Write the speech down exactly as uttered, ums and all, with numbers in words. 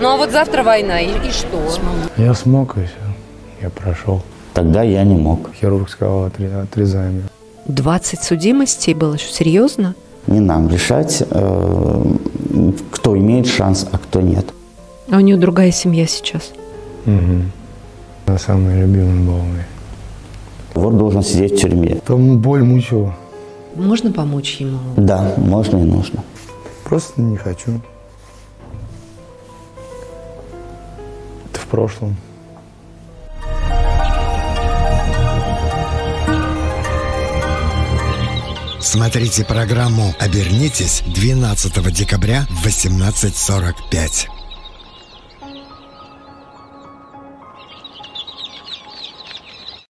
Ну а вот завтра война, и, и что? Я смог, и все. Я прошел. Тогда я не мог. Хирург сказал, отрезаем. двадцать судимостей было, что серьезно? Не нам решать, кто имеет шанс, а кто нет. А у нее другая семья сейчас. Угу. Она самый любимый был мой. Вот должен сидеть в тюрьме. Там боль мучила. Можно помочь ему? Да, можно и нужно. Просто не хочу. Это в прошлом. Смотрите программу «Обернитесь» двенадцатого декабря в восемнадцать сорок пять.